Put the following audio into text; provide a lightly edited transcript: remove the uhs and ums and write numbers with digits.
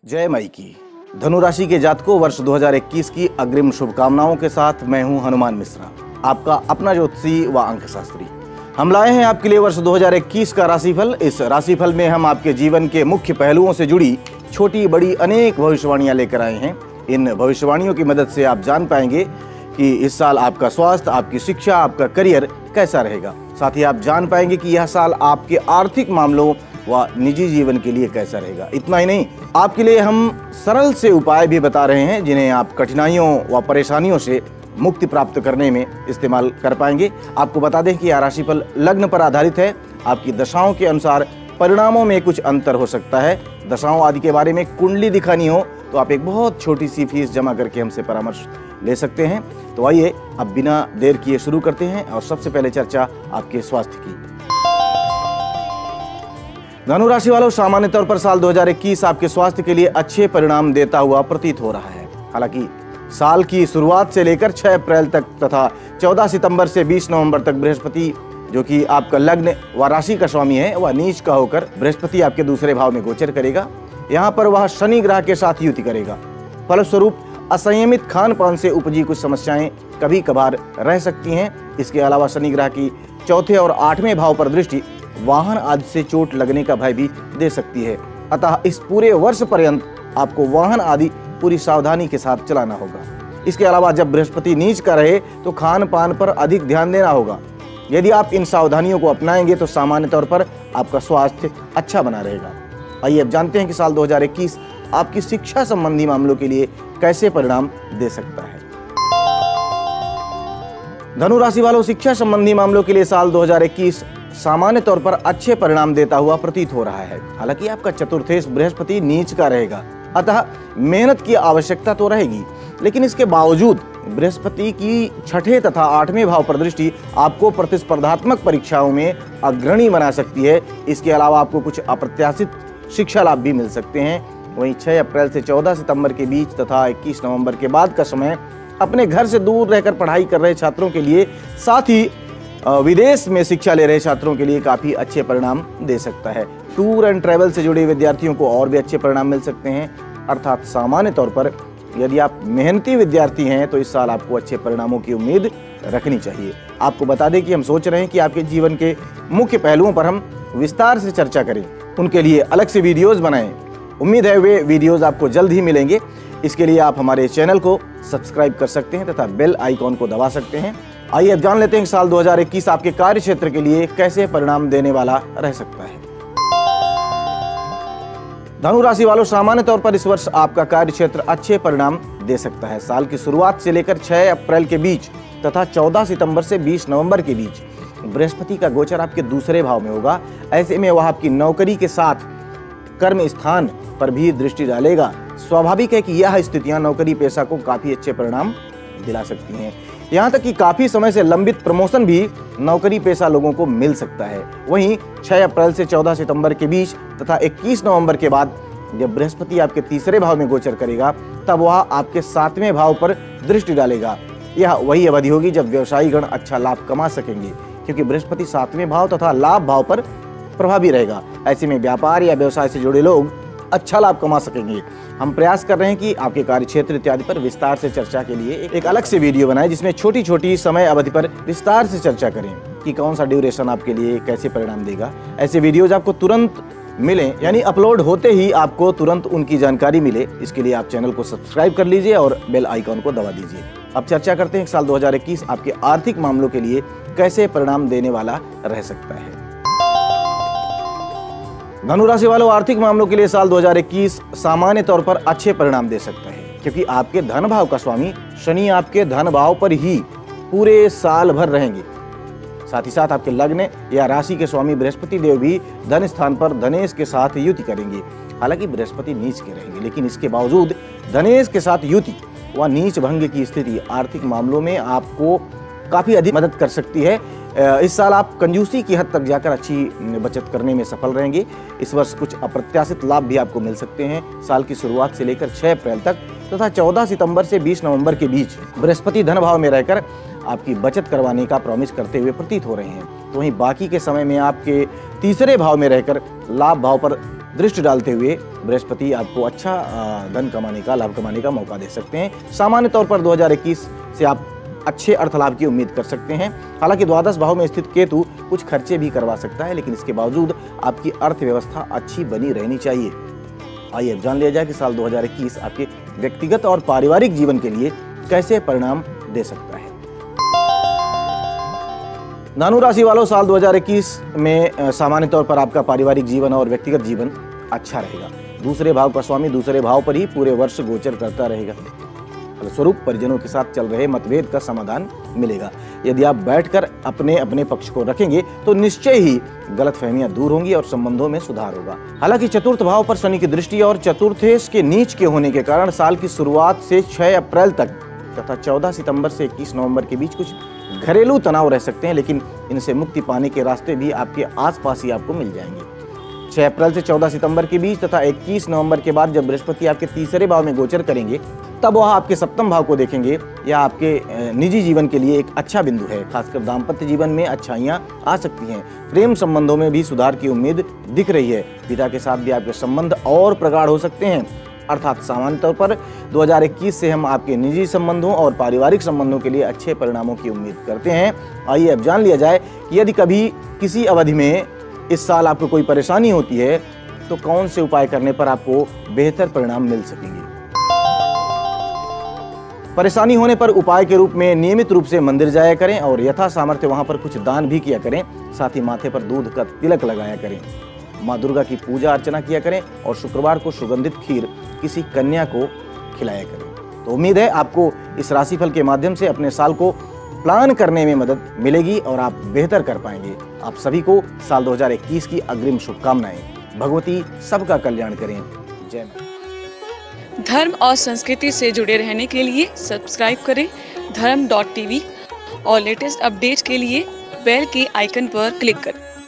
जय माई की। धनु राशि के जातकों, वर्ष 2021 की अग्रिम शुभकामनाओं के साथ मैं हूं हनुमान मिश्रा, आपका अपना ज्योतिषी व अंक शास्त्री। हम लाए हैं आपके लिए वर्ष 2021 का राशिफल। इस राशिफल में हम आपके जीवन के मुख्य पहलुओं से जुड़ी छोटी बड़ी अनेक भविष्यवाणियां लेकर आए हैं। इन भविष्यवाणियों की मदद से आप जान पाएंगे कि इस साल आपका स्वास्थ्य, आपकी शिक्षा, आपका करियर कैसा रहेगा। साथ ही आप जान पाएंगे कि यह साल आपके आर्थिक मामलों व निजी जीवन के लिए कैसा रहेगा। इतना ही नहीं, आपके लिए हम सरल से उपाय भी बता रहे हैं जिन्हें आप कठिनाइयों व परेशानियों से मुक्ति प्राप्त करने में इस्तेमाल कर पाएंगे। आपको बता दें कि यह राशिफल लग्न पर आधारित है। आपकी दशाओं के अनुसार परिणामों में कुछ अंतर हो सकता है। दशाओं आदि के बारे में कुंडली दिखानी हो तो आप एक बहुत छोटी सी फीस जमा करके हमसे परामर्श ले सकते हैं। तो आइए अब बिना देर किए शुरू करते हैं और सबसे पहले चर्चा आपके स्वास्थ्य की। धनु राशि वालों, सामान्य तौर पर साल 2021 आपके स्वास्थ्य के लिए अच्छे परिणाम देता हुआ प्रतीत हो रहा है। हालांकि साल की शुरुआत से लेकर 6 अप्रैल तक तथा 14 सितंबर से 20 नवंबर तक बृहस्पति, जो कि आपका लग्न व राशि का स्वामी है, वह नीच का होकर बृहस्पति आपके दूसरे भाव में गोचर करेगा। यहाँ पर वह शनि ग्रह के साथ युति करेगा। फलस्वरूप असंयमित खान पान से उपजी कुछ समस्याएं कभी कभार रह सकती हैं। इसके अलावा शनि ग्रह की चौथे और 8वें भाव पर दृष्टि वाहन आदि से चोट लगने का भय भी दे सकती है। अतः इस पूरे वर्ष पर्यंत आपको वाहन आदि पूरी सावधानी के साथ चलाना होगा। इसके अलावा जब बृहस्पति नीच का रहे तो खान पान पर अधिक ध्यान देना होगा। यदि आप इन सावधानियों को अपनाएंगे तो सामान्य तौर पर आपका स्वास्थ्य अच्छा बना रहेगा। आइए अब जानते हैं कि साल 2021 आपकी शिक्षा संबंधी मामलों के लिए कैसे परिणाम दे सकता है। धनु राशि वालों, शिक्षा संबंधी मामलों के लिए साल 2021 सामान्य तौर पर अच्छे परिणाम देता हुआ प्रतीत हो रहा है। हालांकि आपका चतुर्थेश बृहस्पति नीच का रहेगा, अतः मेहनत की आवश्यकता तो रहेगी, लेकिन इसके बावजूद बृहस्पति की 6ठे तथा 8वें भाव पर दृष्टि आपको प्रतिस्पर्धात्मक परीक्षाओं में अग्रणी बना सकती है। इसके अलावा आपको कुछ अप्रत्याशित शिक्षा लाभ भी मिल सकते हैं। वहीं 6 अप्रैल से 14 सितंबर के बीच तथा 21 नवंबर के बाद का समय अपने घर से दूर रहकर पढ़ाई कर रहे छात्रों के लिए, साथ ही विदेश में शिक्षा ले रहे छात्रों के लिए काफ़ी अच्छे परिणाम दे सकता है। टूर एंड ट्रैवल से जुड़े विद्यार्थियों को और भी अच्छे परिणाम मिल सकते हैं। अर्थात सामान्य तौर पर यदि आप मेहनती विद्यार्थी हैं तो इस साल आपको अच्छे परिणामों की उम्मीद रखनी चाहिए। आपको बता दें कि हम सोच रहे हैं कि आपके जीवन के मुख्य पहलुओं पर हम विस्तार से चर्चा करें, उनके लिए अलग से वीडियोज़ बनाएं। उम्मीद है वे वीडियोज़ आपको जल्द ही मिलेंगे। इसके लिए आप हमारे चैनल को सब्सक्राइब कर सकते हैं तथा बेल आइकॉन को दबा सकते हैं। आइए अब जान लेते हैं कि साल 2021 आपके कार्य क्षेत्र के लिए कैसे परिणाम देने वाला रह सकता है। धनु राशि वालों, सामान्य तौर पर इस वर्ष आपका कार्य क्षेत्र अच्छे परिणाम दे सकता है। साल की शुरुआत से लेकर 6 अप्रैल के बीच तथा 14 सितंबर से 20 नवंबर के बीच बृहस्पति का गोचर आपके दूसरे भाव में होगा। ऐसे में वह आपकी नौकरी के साथ कर्म स्थान पर भी दृष्टि डालेगा। स्वाभाविक है कि यह स्थितियां नौकरी पेशा को काफी अच्छे परिणाम दिला सकती हैं। यहाँ तक कि काफी समय से लंबित प्रमोशन भी नौकरी पेशा लोगों को मिल सकता है। वहीं 6 अप्रैल से 14 सितंबर के बीच तथा 21 नवंबर के बाद जब बृहस्पति आपके तीसरे भाव में गोचर करेगा तब वह आपके 7वें भाव पर दृष्टि डालेगा। यह वही अवधि होगी जब व्यवसायी गण अच्छा लाभ कमा सकेंगे, क्योंकि बृहस्पति 7वें भाव तथा लाभ भाव पर प्रभावी रहेगा। ऐसे में व्यापार या व्यवसाय से जुड़े लोग अच्छा लाभ कमा सकेंगे। हम प्रयास कर रहे हैं कि आपके कार्य क्षेत्र इत्यादि पर विस्तार से चर्चा के लिए एक अलग से वीडियो बनाएं, जिसमें छोटी छोटी समय अवधि पर विस्तार से चर्चा करें कि कौन सा ड्यूरेशन आपके लिए कैसे परिणाम देगा। ऐसे वीडियोज आपको तुरंत मिलें, यानी अपलोड होते ही आपको तुरंत उनकी जानकारी मिले, इसके लिए आप चैनल को सब्सक्राइब कर लीजिए और बेल आइकॉन को दबा दीजिए। अब चर्चा करते हैं कि साल 2021 आपके आर्थिक मामलों के लिए कैसे परिणाम देने वाला रह सकता है। धनु राशि वालों, आर्थिक मामलों के लिए साल 2021 सामान्य तौर पर अच्छे परिणाम दे सकता है, क्योंकि आपके धन भाव का स्वामी शनि आपके धन भाव पर ही पूरे साल भर रहेंगे। साथ ही साथ आपके लग्न या राशि के स्वामी बृहस्पति देव भी धन स्थान पर धनेश के साथ युति करेंगे। हालांकि बृहस्पति नीच के रहेंगे, लेकिन इसके बावजूद धनेश के साथ युति व नीच भंग की स्थिति आर्थिक मामलों में आपको काफी अधिक मदद कर सकती है। इस साल आप कंजूसी की हद तक जाकर अच्छी बचत करने में सफल रहेंगे। इस वर्ष कुछ अप्रत्याशित लाभ भी आपको मिल सकते हैं। साल की शुरुआत से लेकर 6 अप्रैल तक तथा 14 सितंबर से 20 नवंबर के बीच बृहस्पति धन भाव में रहकर आपकी बचत करवाने का प्रॉमिस करते हुए प्रतीत हो रहे हैं। तो वहीं बाकी के समय में आपके तीसरे भाव में रहकर लाभ भाव पर दृष्टि डालते हुए बृहस्पति आपको अच्छा धन कमाने का, लाभ कमाने का मौका दे सकते हैं। सामान्य तौर पर 2021 से आप अच्छे अर्थ लाभ की उम्मीद कर सकते हैं। हालांकि द्वादश भाव में स्थित केतु कुछ खर्चे भी करवा सकता है, लेकिन इसके बावजूद आपकी अर्थव्यवस्था अच्छी बनी रहनी चाहिए। आइए अब जान लिया जाए कि साल 2021 आपके व्यक्तिगत और पारिवारिक जीवन के लिए कैसे परिणाम दे सकता है। धनु राशि वालों, साल 2021 में सामान्य तौर पर आपका पारिवारिक जीवन और व्यक्तिगत जीवन अच्छा रहेगा। दूसरे भाव का स्वामी दूसरे भाव पर ही पूरे वर्ष गोचर करता रहेगा। फलस्वरूप परिजनों के साथ चल रहे मतभेद का समाधान मिलेगा। यदि आप बैठकर अपने अपने पक्ष को रखेंगे तो निश्चय ही गलतफहमियां दूर होंगी और संबंधों में सुधार होगा। हालांकि चतुर्थ भाव पर शनि की दृष्टि और चतुर्थेश के नीच के होने के कारण साल की शुरुआत से 6 अप्रैल तक तथा 14 सितंबर से 21 नवंबर के बीच कुछ घरेलू तनाव रह सकते हैं, लेकिन इनसे मुक्ति पाने के रास्ते भी आपके आसपास ही आपको मिल जाएंगे। 6 अप्रैल से 14 सितंबर के बीच तथा 21 नवंबर के बाद जब बृहस्पति आपके तीसरे भाव में गोचर करेंगे, तब वह आपके सप्तम भाव को देखेंगे। यह आपके निजी जीवन के लिए एक अच्छा बिंदु है। खासकर दाम्पत्य जीवन में अच्छाइयां आ सकती हैं। प्रेम संबंधों में भी सुधार की उम्मीद दिख रही है। पिता के साथ भी आपके संबंध और प्रगाढ़ हो सकते हैं। अर्थात सामान्य तौर पर 2021 से हम आपके निजी संबंधों और पारिवारिक संबंधों के लिए अच्छे परिणामों की उम्मीद करते हैं। आइए अब जान लिया जाए कि यदि कभी किसी अवधि में इस साल आपको कोई परेशानी होती है तो कौन से उपाय करने पर आपको बेहतर परिणाम मिल सकेंगे। परेशानी होने पर उपाय के रूप में नियमित रूप से मंदिर जाया करें और यथा सामर्थ्य वहां पर कुछ दान भी किया करें। साथ ही माथे पर दूध का तिलक लगाया करें। माँ दुर्गा की पूजा अर्चना किया करें और शुक्रवार को सुगंधित खीर किसी कन्या को खिलाया करें। तो उम्मीद है आपको इस राशिफल के माध्यम से अपने साल को प्लान करने में मदद मिलेगी और आप बेहतर कर पाएंगे। आप सभी को साल 2021 की अग्रिम शुभकामनाएं। भगवती सबका कल्याण करें। जय मां। धर्म और संस्कृति से जुड़े रहने के लिए सब्सक्राइब करें धर्म.tv और लेटेस्ट अपडेट के लिए बेल के आइकन पर क्लिक करें।